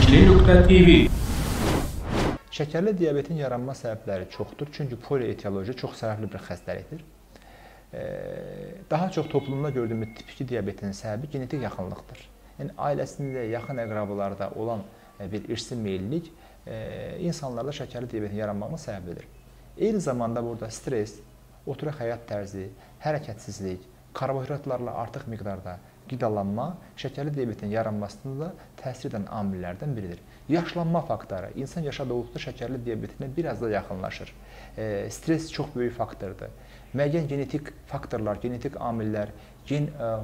Bilinçli.tv. Şəkərli diabetin yaranma səbəbləri çoxdur, çünki polietioloji çox səbəbli bir xəstəlikdir. Daha çox toplumda gördüyümüz tip 2 diabetin səbəbi genetik yaxınlıqdır. Yəni ailəsində, yaxın əqrabalarda olan bir irsi meyillilik insanlarda şəkərli diabetin yaranmasına səbəbidir. Eyni zamanda burada stres, oturaq həyat tərzi, hərəkətsizlik, karbohidratlarla artıq miqdarda qidalanma şəkərli diabetin yaranmasında da təsir edən amillərdən biridir. Yaşlanma faktoru insan yaşadıqca şəkərli diabetinə biraz da yaxınlaşır. Stres çox böyük faktordur. Müəyyən genetik faktorlar, genetik amillər, gen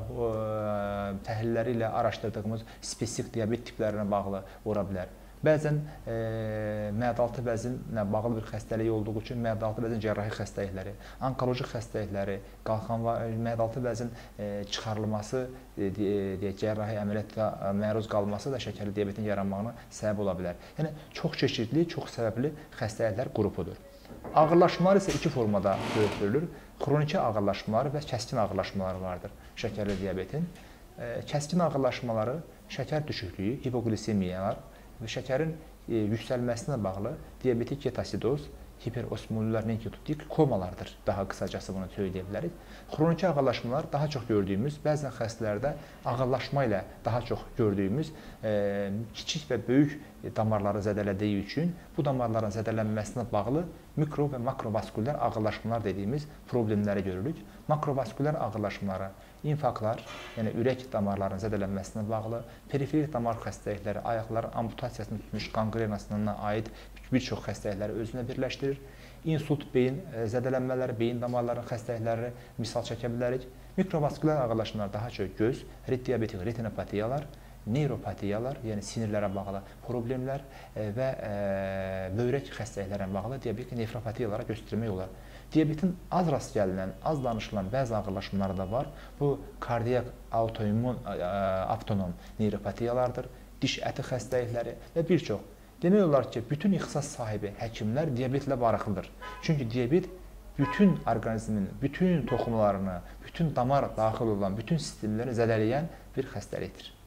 təhlilləri ilə araşdırdığımız spesifik diabet tiplərinə bağlı ola bilər. Bəzən məadaltı vəzinlə bağlı bir xəstəlik olduğu üçün məadaltı vəzin cərrahi xəstəlikləri, onkoloji xəstəlikləri, məadaltı vəzin çıxarılması, cərrahi əməliyyata məruz qalması da şəkərli diabetin yaranmağına səbəb ola bilər. Yəni çox çeşidli, çox səbəbli xəstəliklər qrupudur. Ağırlaşmalar isə iki formada bölünür. Xroniki ağırlaşmalar və kəskin ağırlaşmalar vardır şəkərli diabetin. Kəskin ağırlaşmaları şəkər düşüklüyü, hipoglisemiyalar və şəkərin yüksəlməsinə bağlı diabetik ketosidoz, hiperosmolyular nenkitotik komalardır. Daha qısacası bunu söyləyə bilərik. Xroniki ağırlaşmalar daha çox gördüyümüz, bəzən xəstələrdə ağırlaşma ilə daha çox gördüyümüz kiçik və böyük damarları zədələdiyi üçün bu damarların zədələnməsinə bağlı mikro və makrovaskulyar ağırlaşmalar dediyimiz problemləri görürük. Makrovaskulyar ağırlaşmaları, infarktlar, yəni ürək damarlarının zədələnməsinə bağlı, periferik damar xəstəlikləri, ayaqların amputasiyasını tutmuş qanqrenasına aid bir çox xəstəlikləri özünə birləşdirir. İnsult, beyin zədələnmələri, beyin damarlarının xəstəlikləri misal çəkə bilərik. Mikrovaskulyar ağırlaşmalar daha çox göz, diabetik retinopatiyalar, neyropatiyalar, yəni sinirlərə bağlı problemlər və böyrək xəstəliklərə bağlı diabetik nefropatiyalara göstərmək olar. Diabetin az rast gəlinən, az danışılan bəzi ağırlaşmaları da var. Bu kardiyak autoimmun avtonom neyropatiyalardır, diş əti xəstəlikləri və bir çox. Demək olar ki, bütün ixtisas sahibi həkimlər diabetlə barıqlıdır. Çünki diabet bütün orqanizmin, bütün toxumlarını, bütün damar daxil olan bütün sistemləri zədələyən bir xəstəlikdir.